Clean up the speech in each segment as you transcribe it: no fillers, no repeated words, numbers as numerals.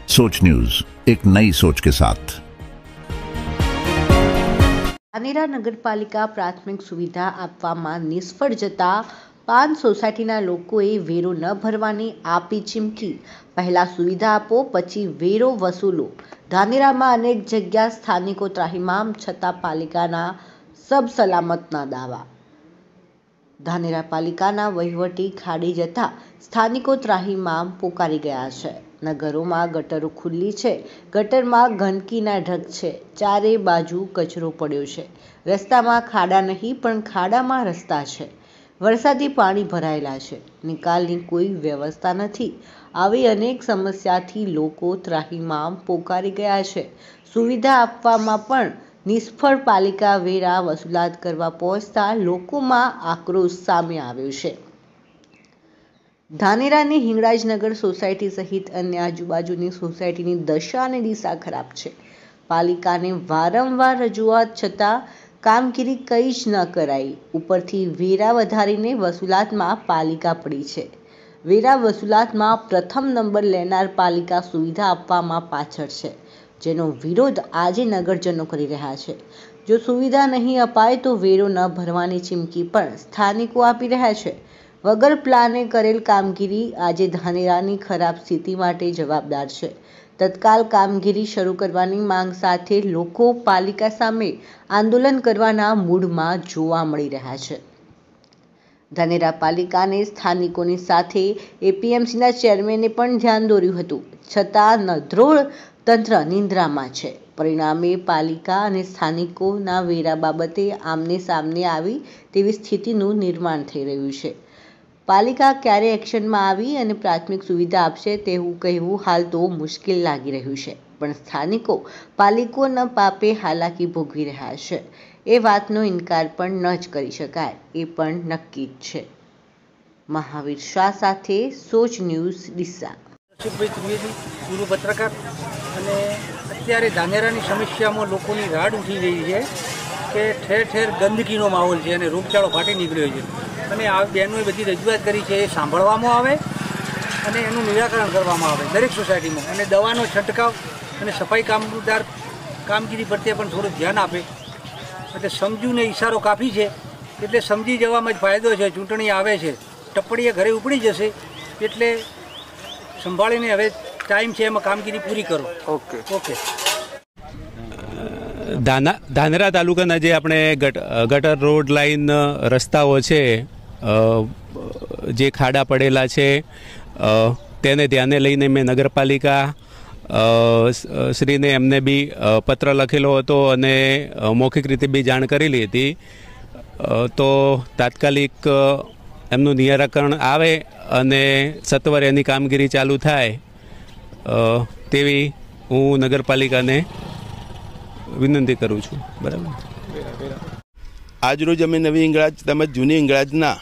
सोच न्यूज, एक नई सोच के साथ। धानेरा नगरपालिका प्राथमिक सुविधा आपवामां निष्फળ जता 5 सोसायटीना लोकोए वेरो न भरवानी आपी चीमकी। पहला सुविधा आपो पछी वेरो वसूलो। धानेरामां अनेक जग्या स्थानिको ત્રાહિમામ छता पालिकाना सब सलामतना दावा। धानेरा पालिकाना वहीवटी खाड़ी जता स्थानिको ત્રાહિમામ પોકારી ગયા છે। नगरों गटरो खुली है, गटर में गंदकीना ढग है, चारे बाजू कचरो पड़्यो है। रस्ता में खाड़ा नहीं पण खाड़ा में रस्ता है। वरसादी पानी भरायेला है, निकालनी कोई व्यवस्था नहीं। आवी अनेक समस्याथी लोको ત્રાહિમામ पोकारी गया है। सुविधा आपवामां पण निष्फળ पालिका वेरा वसूलात करवा पहोंचता लोकोमां आक्रोश सामे आव्यो छे। धानेरानी हिंगळाजनगर सोसायटी सहित अन्य आजूबाजूनी सोसायटीनी दशा अने दिशा खराब है। पालिकाने वारंवार रजूआत छतां कामगीरी कई ज न कराई। उपरथी वेरा वधारीने वसूलातमां पालिका पड़ी है। वेरा वसूलातमां प्रथम नंबर लेनार पालिका सुविधा आपवामां पाछळ है, जेनो विरोध आजे नगरजनो करी रह्या छे। जो सुविधा नहीं अपाय तो वेरो न भरवानी चीमकी पण स्थानिको आपी रह्या छे। वगर प्लाने करेल कामगीरी आज धानेरानी खराब स्थिति माटे जवाबदार है। तत्काल कामगीरी शुरू करवानी मांग साथे लोको पालिका सामे आंदोलन करवाना मूडमां जोवा मळी रह्या छे। धानेरा पालिकाने स्थानिकोनी साथे एपीएमसीना चेरमेने पण ध्यान दोर्युं हतुं, छतां नधरोळ तंत्र निंद्रामां छे। परिणामे पालिका अने स्थानिकोना वेरा बाबते आमने सामने आवी तेवी स्थितिनुं निर्माण थई रह्युं छे। पालिका क्यारे एक्शन में आवी अने प्राथमिक सुविधा आपशे तेवुं कहेवुं हाल तो मुश्किल लागी रह्युं छे, पण स्थानिको पालिकोना पापे हालाकी भोगवी रह्या छे ए वातनो इनकार पण न ज करी शकाय, ए पण नक्की ज छे। महावीर शाह साथे सोच न्यूज ડીસા। પૂર્વ પત્રકાર અને અત્યારે ધાનેરાની સમસ્યામાં લોકોની રાડ ઉઠી રહી છે કે ઠેર ઠેર ગંદકીનો માહોલ છે અને રોગચાળો ફાટી નીકળ્યો છે અને આ બહેનોએ બધી રજૂઆત કરી છે એ સાંભળવામાં આવે અને એનું નિરાકરણ કરવામાં આવે દરેક સોસાયટીમાં અને દવાનો છંટકાવ અને સફાઈ કામદાર કામગીરી પ્રત્યે પણ થોડું ધ્યાન આપે। એટલે સમજૂને ઈશારો કાફી છે, એટલે સમજી જવામાં જ ફાયદો છે। ચૂંટણી આવે છે, ટપ્પડીએ ઘરે ઉપડી જશે, એટલે સંભાળીને હવે ટાઈમ છે એમાં કામગીરી પૂરી કરો। ઓકે। ધાનેરા તાલુકાના જે આપણે ગટર રોડ લાઈન રસ્તાઓ છે, જે ખાડા પડેલા છે, તેને ધ્યાને લઈને મેં નગરપાલિકા શ્રીને એમને બી પત્ર લખેલો હતો અને મૌખિક રીતે બી જાણ કરેલી હતી। તો તાત્કાલિક એમનું નિરાકરણ આવે અને સત્વરે એની કામગીરી ચાલુ થાય તેવી હું નગરપાલિકાને વિનંતી કરું છું। બરાબર। આજરોજ અમે નવી હિંગળાજ તેમજ જૂની હિંગળાજના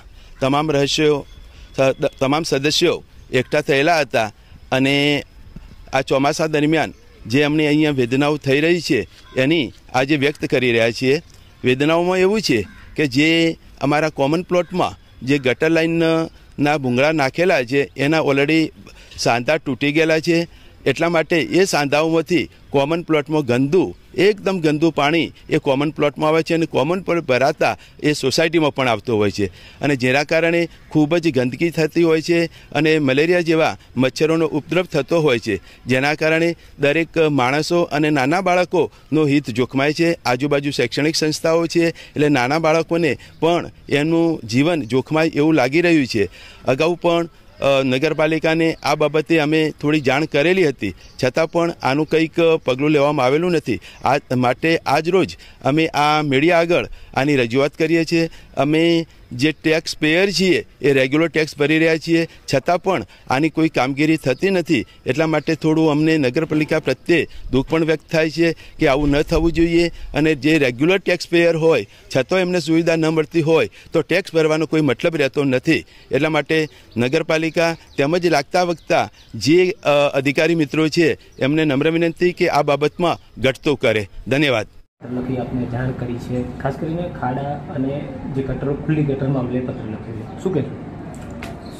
તમામ સદસ્યો એકઠા થયેલા હતા અને આ ચોમાસા દરમિયાન જે અમને અહીંયા વેદનાઓ થઈ રહી છે એની આજે વ્યક્ત કરી રહ્યા છીએ। વેદનાઓમાં એવું છે કે જે અમારા કોમન પ્લોટમાં જે ગટર લાઇનના ભૂંગળા નાખેલા છે એના ઓલરેડી સાંધા તૂટી ગયેલા છે। એટલા માટે એ સાંધાઓમાંથી કોમન પ્લોટમાં એકદમ ગંદુ પાણી એ કોમન પ્લોટમાં આવે છે અને કોમન પર ભરાતા એ સોસાયટીમાં પણ આવતો હોય છે અને જેના કારણે ખૂબ જ ગંદકી થતી હોય છે અને મલેરિયા જેવા મચ્છરોનો ઉપદ્રવ થતો હોય છે, જેના કારણે દરેક માણસો અને નાના બાળકોનો હિત જોખમાય છે। આજુબાજુ શૈક્ષણિક સંસ્થાઓ છે એટલે નાના બાળકોને પણ એનું જીવન જોખમાય એવું લાગી રહ્યું છે। અગાઉ પણ નગરપાલિકાને આ બાબતે અમે થોડી જાણ કરેલી હતી, છતાં પણ આનું કંઈક પગલું લેવામાં આવેલું નથી। આ માટે આજ રોજ અમે આ મીડિયા આગળ આની રજૂઆત કરીએ છીએ। અમે જે ટેક્સ પેયર છીએ એ રેગ્યુલર ટેક્સ ભરી રહ્યા છીએ, છતાં પણ આની કોઈ કામગીરી થતી નથી। એટલા માટે થોડું અમને નગરપાલિકા પ્રત્યે દુઃખ પણ વ્યક્ત થાય છે કે આવું ન થવું જોઈએ અને જે રેગ્યુલર ટેક્સ પેયર હોય છતાં એમને સુવિધા ન મળતી હોય તો ટેક્સ ભરવાનો કોઈ મતલબ રહેતો નથી। એટલા માટે નગરપાલિકા તેમજ લાગતા વખતા જે અધિકારી મિત્રો છે એમને નમ્ર વિનંતી કે આ બાબતમાં ઘટતો કરે। ધન્યવાદ। લખી આપને જાણ કરી છે, ખાસ કરીને ખાડા અને જે ગટરો ખુલ્લી ગટરમાં અમને પત્ર લખ્યો છે, શું કહેશો?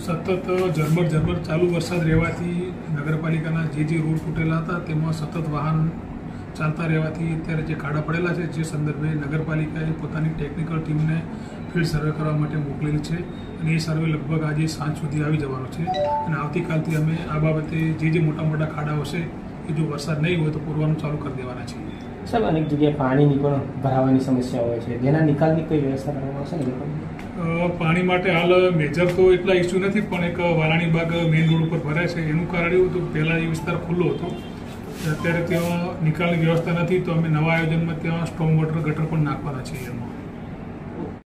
સતત ઝરમર ચાલુ વરસાદ રહેવાથી નગરપાલિકાના જે રોડ તૂટેલા હતા તેમાં સતત વાહન ચાલતા રહેવાથી અત્યારે જે ખાડા પડેલા છે જે સંદર્ભે નગરપાલિકાએ પોતાની ટેકનિકલ ટીમને ફિલ્ડ સર્વે કરવા માટે મોકલેલી છે અને એ સર્વે લગભગ આજે સાંજ સુધી આવી જવાનો છે અને આવતીકાલથી અમે આ બાબતે જે મોટા ખાડાઓ છે એ જો વરસાદ નહીં હોય તો પૂરવાનું ચાલુ કરી દેવાના છીએ. સાહેબ, અનેક જગ્યાએ પાણીની પણ ભરાવાની સમસ્યા હોય છે, જેના નિકાલની કોઈ વ્યવસ્થા કરવામાં આવશે ને? પાણી માટે હાલ મેજર તો એટલા ઇસ્યુ નથી, પણ એક વારાણી બાગ મેઇન રોડ ઉપર ભરાય છે. એનું કારણ એવું હતું કે પહેલાં એ વિસ્તાર ખુલ્લો હતો, અત્યારે ત્યાં નિકાલની વ્યવસ્થા નથી, તો અમે નવા આયોજનમાં ત્યાં સ્ટ્રોંગ વોટર ગટર પણ નાખવાના છીએ એમાં.